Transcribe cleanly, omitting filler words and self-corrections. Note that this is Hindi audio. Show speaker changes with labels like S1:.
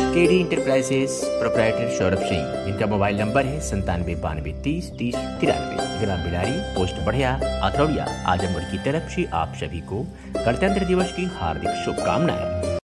S1: KD enterprises proprietor Saurabh Singh, इनका मोबाइल नंबर है 9792303093, ग्राम बिलारी, पोस्ट बढ़िया, अथौड़िया, आजमगढ़ की तरफ से आप सभी को गणतंत्र दिवस की हार्दिक शुभकामनाएं।